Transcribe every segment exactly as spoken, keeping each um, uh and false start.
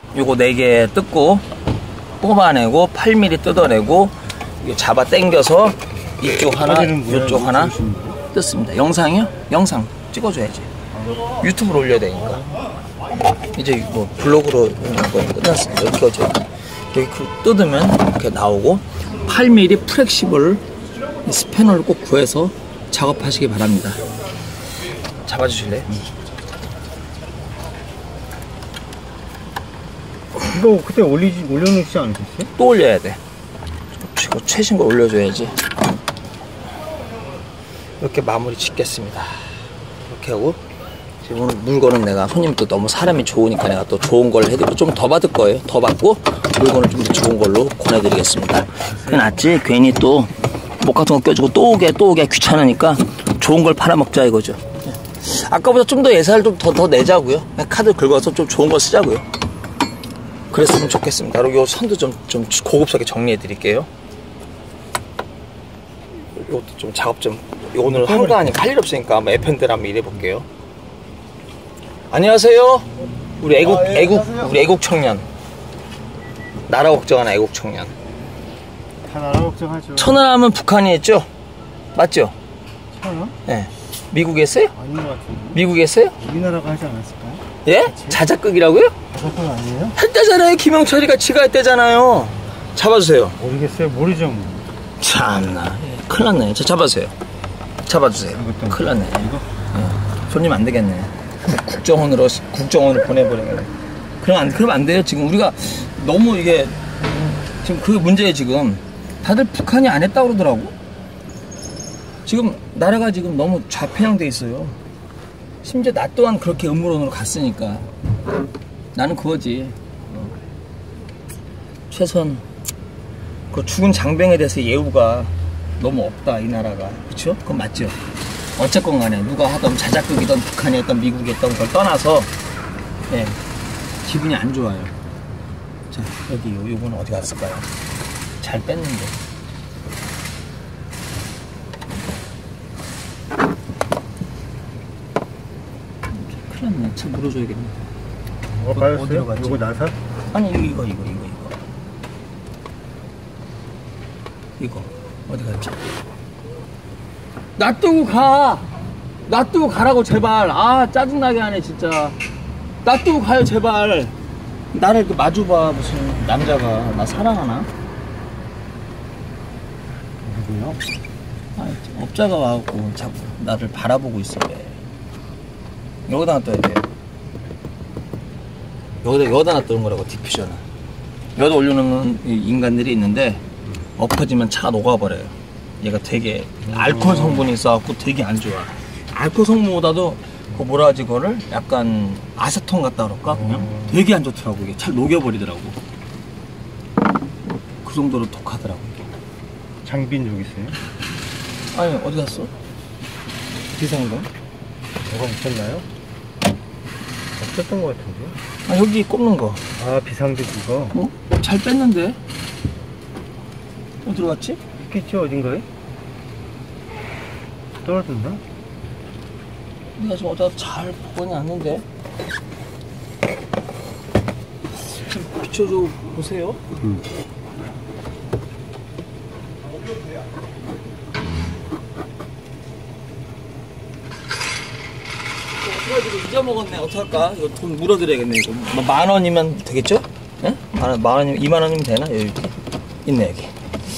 요거 네 개 뜯고 뽑아내고 팔 밀리미터 뜯어내고 잡아 당겨서 이쪽 하나 이쪽 하나 뜯습니다. 영상이요? 영상 찍어줘야지. 유튜브로 올려야 되니까. 이제 뭐 블로그로 올리는 건 끝났습니다. 이렇게 어제 여기 뜯으면 이렇게 나오고 팔 밀리미터 플렉시블 스패너를 꼭 구해서 작업하시기 바랍니다. 잡아주실래요? 이거 그때 올리지, 올려놓지 않으셨어요? 또 올려야 돼. 이거 최신 거 올려줘야지. 이렇게 마무리 짓겠습니다. 이렇게 하고 지금 오늘 물건은 내가 손님도 너무 사람이 좋으니까 내가 또 좋은 걸 해드리고 좀 더 받을 거예요. 더 받고 물건을 좀 더 좋은 걸로 권해드리겠습니다. 그게 낫지 괜히 또 목 같은 거 껴주고 또 오게 또 오게 귀찮으니까 좋은 걸 팔아먹자 이거죠. 아까보다 좀 더 예산을 좀 더 더 내자고요. 카드 긁어서 좀 좋은 거 쓰자고요. 그랬으면 좋겠습니다. 그리고 요 선도 좀, 좀 고급스럽게 정리해 드릴게요. 이것도 좀 작업 좀, 오늘 한가하니까 할 일 없으니까 한번 에펜들 한번 일해 볼게요. 안녕하세요. 우리 애국, 아, 예, 애국, 안녕하세요. 우리 애국 청년. 나라 걱정하는 애국 청년. 다 나라 걱정하죠. 천안하면 북한이 했죠? 맞죠? 천안? 네. 미국에 했어요? 아닌 것 같은데. 미국에 했어요? 우리나라가 하지 않았을까요? 예? 그치? 자작극이라고요? 자작극 아니에요? 했대잖아요. 김영철이가 지가 했대잖아요. 잡아주세요. 모르겠어요. 모르죠. 뭐. 참나. 예, 큰일 났네. 저 잡아주세요. 잡아주세요. 큰일 났네. 이거? 예, 손님 안 되겠네. 국정원으로, 국정원을 보내버리겠네. 그럼 안, 그러면 안 돼요. 지금 우리가 너무 이게, 지금 그게 문제예요, 지금. 다들 북한이 안 했다고 그러더라고. 지금 나라가 지금 너무 좌편향돼 있어요. 심지어 나 또한 그렇게 음모론으로 갔으니까. 나는 그거지. 어. 최선, 그 죽은 장병에 대해서 예우가 너무 없다, 이 나라가. 그쵸? 그건 맞죠? 어쨌건 간에 누가 하던 자작극이든 북한이 했던 미국이 했던 걸 떠나서, 예, 기분이 안 좋아요. 자, 여기 요, 요거는 어디 갔을까요? 잘 뺐는데. 큰일 났네. 참 물어줘야겠네. 어, 빠졌어요? 이거 나사? 아니, 이거, 이거, 이거, 이거, 이거. 이거. 어디 갔지? 놔두고 가! 놔두고 가라고, 제발. 아, 짜증나게 하네, 진짜. 놔두고 가요, 제발. 나를 이렇게 마주봐, 무슨 남자가. 나 사랑하나? 누구요? 아, 업자가 와갖고 자꾸 나를 바라보고 있어, 왜. 여기다 놔둬야 돼요. 여기다, 여기다 놔두는 거라고, 디퓨저는. 여기다 올려놓는 인간들이 있는데, 엎어지면 차가 녹아버려요. 얘가 되게, 알코올 성분이 있어갖고 되게 안 좋아. 알코올 성분보다도, 그 뭐라 하지, 그거를? 약간, 아세톤 같다 그럴까? 그냥? 되게 안 좋더라고, 이게. 잘 녹여버리더라고. 그 정도로 독하더라고, 이게. 장빈 여기 있어요? 아니, 어디 갔어? 비상금? 뭐가 있었나요? 없었던 것 같은데? 아, 여기 꼽는 거. 아, 비상등 그거? 어? 잘 뺐는데? 어디 들어갔지? 있겠죠, 어딘가에? 떨어졌나? 내가 지금 어디다 잘 보고는 않는데. 좀 비춰줘 보세요. 음. 그래가지고 잊어먹었네. 어떡할까? 이거 돈 물어드려야겠네. 이거 뭐 만 원이면 되겠죠? 예? 만 원, 만 원이면, 이만 원이면 되나? 여기 있네, 여기.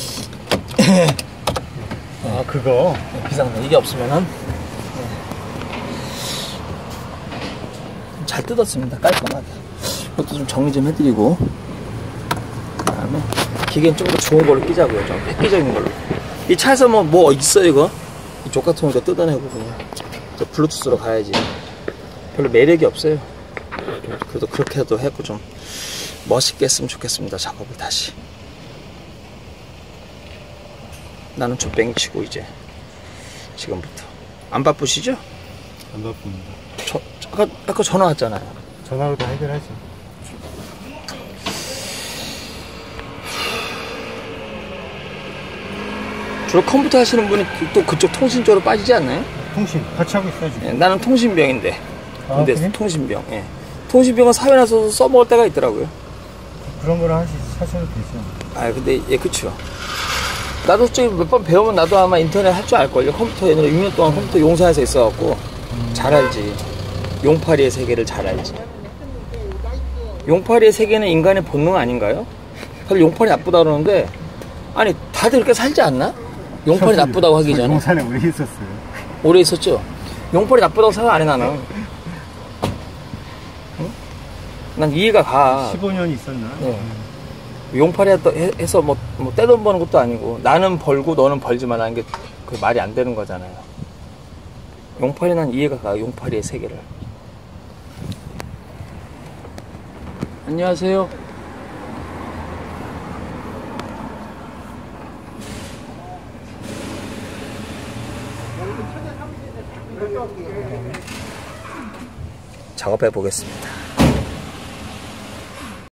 아, 그거? 비상금. 이게 없으면은. 잘 뜯었습니다. 깔끔하게. 이것도 좀 정리 좀 해드리고. 그 다음에 기계는 좀 더 좋은 걸로 끼자고요. 좀 획기적인 걸로. 이 차에서 뭐, 뭐 있어요, 이거? 이쪽 같은 거 뜯어내고 그냥. 블루투스로 가야지. 별로 매력이 없어요. 그래도 그렇게도 해고 좀 멋있게 했으면 좋겠습니다. 작업을 다시. 나는 족뱅이 치고 이제 지금부터. 안 바쁘시죠? 안 바쁩니다. 저, 저, 아까, 아까 전화 왔잖아요. 전화로 다 해결하죠. 주로 컴퓨터 하시는 분이 또 그쪽 통신 쪽으로 빠지지 않나요? 통신 같이 하고 있어요 지금. 예, 나는 통신병인데. 아, 근데 그래? 통신병. 예. 통신비가 사회 나서서 써먹을 때가 있더라고요. 그런 거를 하시, 사셔도 되죠. 아 근데 예 그쵸. 나도 솔직히 몇 번 배우면 나도 아마 인터넷 할 줄 알걸요. 컴퓨터 옛날에 육 년 동안 컴퓨터 용사에서 있어갖고 음. 잘 알지. 용팔이의 세계를 잘 알지. 용팔이의 세계는 인간의 본능 아닌가요? 다들 용팔이 나쁘다 그러는데 아니 다들 그렇게 살지 않나? 용팔이 저도- 나쁘다고 하기 저 전에 용산에 오래 있었어요. 오래 있었죠? 용팔이 나쁘다고 생각 안 해 나는. 응? 난 이해가 가. 십오 년 있었나? 네. 용팔이 했- 해서 뭐, 뭐 떼돈 버는 것도 아니고 나는 벌고 너는 벌지만 하는 게 그 말이 안 되는 거잖아요. 용팔이 난 이해가 가. 용팔이의 세계를. 안녕하세요. 작업해 보겠습니다.